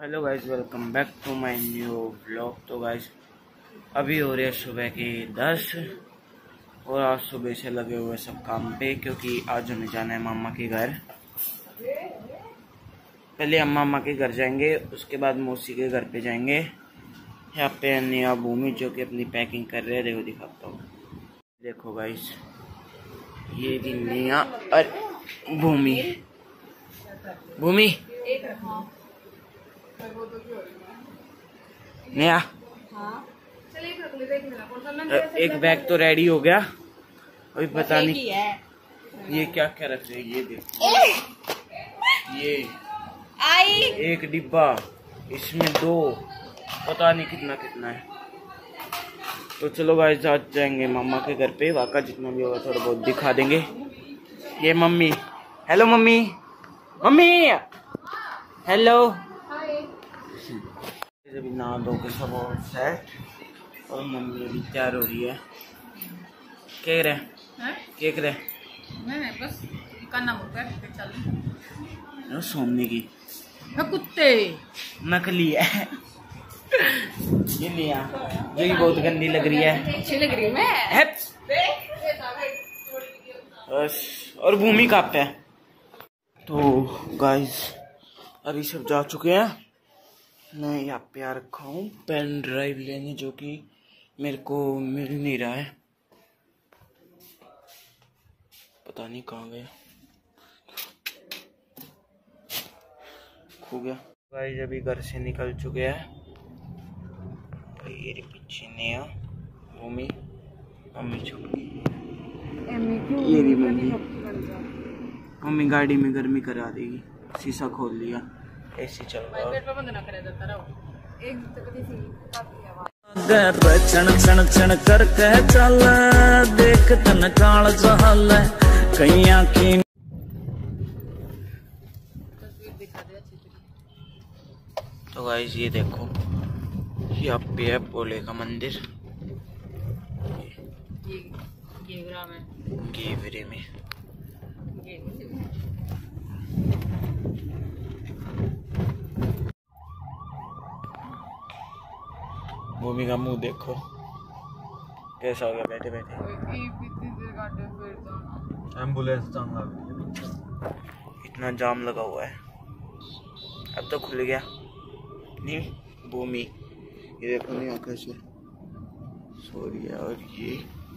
Hello guys, welcome back to my new vlog. तो guys अभी हो रहे हैं सुबह के 10 और आज सुबह से लगे हुए सब काम पे, क्योंकि आज हमें जाना है मामा के घर। पहले हम मामा के घर जाएंगे, उसके बाद मौसी के घर पे जाएंगे। यहाँ पे नया भूमि जो कि अपनी पैकिंग कर रहे हैं, देखो दिखाता हूँ। देखो गाइस, ये भी नया और भूमि नया। एक बैग तो रेडी हो गया, अभी पता नहीं ये क्या क्या रख रहे हैं। ये देखो, ये एक डिब्बा, इसमें 2, पता नहीं कितना कितना है। तो चलो गाइस, आज जाएंगे मामा के घर पे, वाका जितना भी होगा थोड़ा बहुत दिखा देंगे। ये mummy, hello mummy, mummy hello. अभी नहा धो के सब सेट, और मम्मी अभी तैयार हो रही है। केक रहे बस करना सोमने की कुत्ते नकली है। ये लिया जो कि बहुत गंदी लग रही है, अच्छी लग रही है बस। और भूमि कहाँ पे है? तो गाइस अभी सब जा चुके हैं। मैं यहाँ पे आ रखा हूँ पेन ड्राइव लेने, जो कि मेरे को मिल नहीं रहा है, पता नहीं कहाँ गया, खो गया। गाइस अभी घर से निकल चुके हैं। ये पीछे नया भूमि, मम्मी छुपी, ये भी मम्मी गाड़ी में गर्मी करा देगी। शीशा खोल लिया, एसी चल रहा है। क्षण क्षण क्षण कर कह चल, देख तन काल जहल कैया की। तो गाइस ये देखो, यहाँ पे है भोले का मंदिर, गेवरे में। भूमि का मुंह देखो कैसा हो गया बैठे बैठे। एम्बुलेंस इतना जाम लगा हुआ है, अब तो खुल गया। नहीं भूमि, ये देखो नहीं आंखें से सो रही है। और ये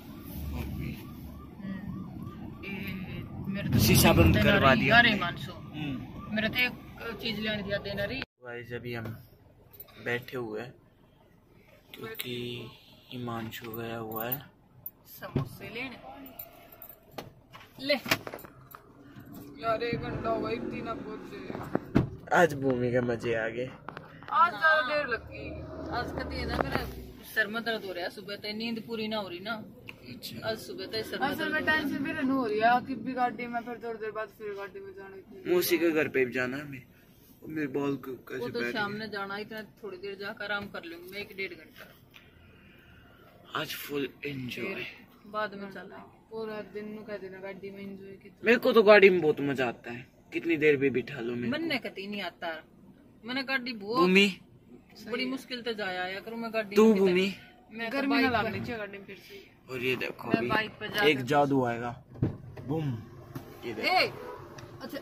शीशा बंद करवा दिया। मेरे तो एक चीज लेने दिया देना रही। गाइस अभी हम बैठे हुए हैं क्योंकि हिमांशु गया हुआ है समोसे लेने। ले यार, 1 घंटा हो गया, इतनी ना पहुंचे। आज भूमि के मजे आ गए। आज ज्यादा देर लगी। आज कहती है ना, मेरा सर में दर्द हो रहा है, सुबह तक नींद पूरी ना हो रही ना। अच्छा। आज सुबह तक सर में दर्द टेंशन भी रहने हो रही है कि भी गाड़ी में, फिर थोड़ी देर बाद फिर गाड़ी में जाना। मौसी के घर पे भी जाना है हमें, मेरे बाल को कैसे वो तो शाम में जाना, इतना थोड़ी देर जाकर आराम कर लूंगी मैं, 1-1.5 घंटा। आज फुल एंजॉय, बाद में चला पूरा दिन नु कह देना गाड़ी में एंजॉय की। मेरे को तो गाड़ी में बहुत मजा आता है, कितनी देर भी बिठा लो। मैंने कहीं नहीं आता, मैंने गाड़ी बहुत भूमि बड़ी मुश्किल से जाया आया करूँ मैं गाड़ी। तू भूमि गर्मी ना लगनी चाहिए गाड़ी में फिर से। और ये देखो अभी एक जादू आएगा, बूम। ये देखो अच्छा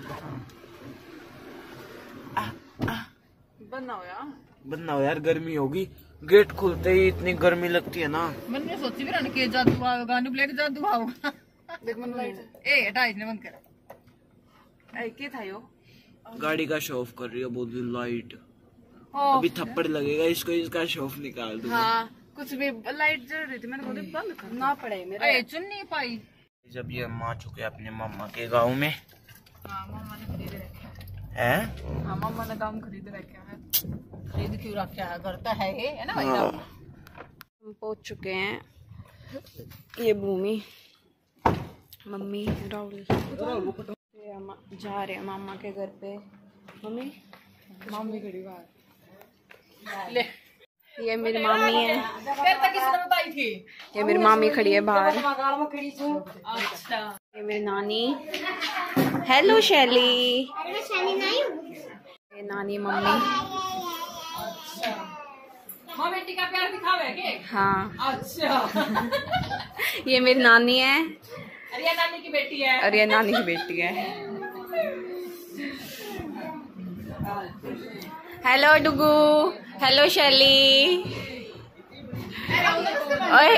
बनना हो यार, गर्मी होगी, गेट खुलते ही इतनी गर्मी लगती है ना। मैंने सोची भी रहने के जादू आएगा, ब्लैक जादू आएगा। देख मन लाइट ए हटा, इसने बंद कर। ए क्या था यो? गाड़ी का शो ऑफ कर रही है, बहुत लाइट। अभी थप्पड़ लगेगा इसको, इसका शो ऑफ निकाल दूंगा। हाँ, कुछ भी लाइट जल रही थी, मैंने बोली बंद करना पड़े मेरे। चुन नहीं पाई। जब ये हम आ चुके अपने मामा के गाँव में। हाँ, मामा ने खरीद रखा है। हाँ, मामा ने काम खरीद रखा है। खरीद क्यों रखा है, घर तो है ना भाई। हम पहुंच चुके हैं, ये भूमि, मम्मी, राहुल जा रहे हैं मामा के घर पे। मम्मी खड़ी बाहर। ले ये मेरी मामी है, ये मेरी मामी खड़ी है बाहर। ये मेरी नानी। हेलो शैली। ये नानी मम्मी। माँ बेटी का प्यार दिखावे के? हाँ। अच्छा। ये मेरी नानी है। अरे ये नानी की बेटी है। और ये नानी की बेटी है। हेलो डुगू, हेलो शैली। ओए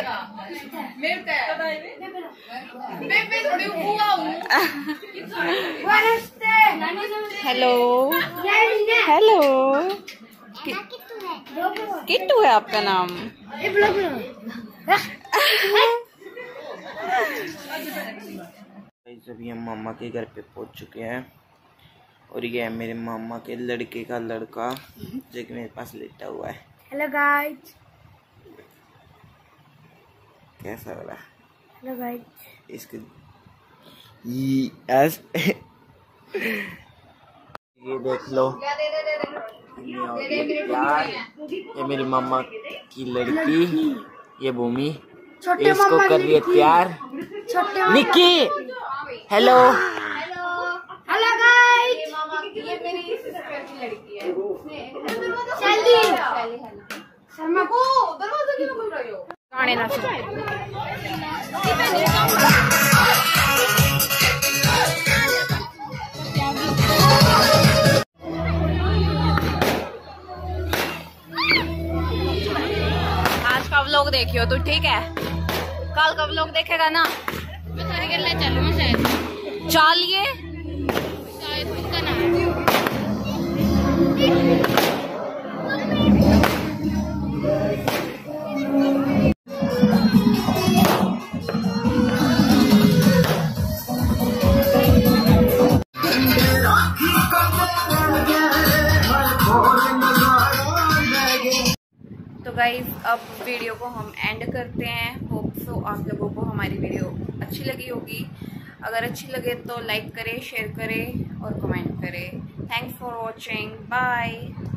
हेलो हेलो, किट्टू है आपका नाम? अभी हम मामा के घर पे पहुंच चुके हैं और ये है मेरे मामा के लड़के का लड़का जो कि मेरे पास लेटा हुआ है। Hello guys. कैसा हो रहा है? Hello guys. इसके ये देख लो, ये मेरी मामा की लड़की, ये भूमि, इसको कर रही है प्यार। निक्की हेलो। Hello guys. ये मेरी सिस्टर की लड़की है। चली शर्मा को दरवाजा क्यों खोल रही हो? गाने ना आज का व्लॉग देखियो तो ठीक है, कल का व्लॉग देखेगा ना? मैं थोड़ी कर ले चलूं शायद। चलिए। शायद उसका नाम तो गाइज अब वीडियो को हम एंड करते हैं। होप सो आप लोगों को हमारी वीडियो अच्छी लगी होगी। अगर अच्छी लगे तो लाइक करें, शेयर करें और कमेंट करें। Thanks for watching, bye.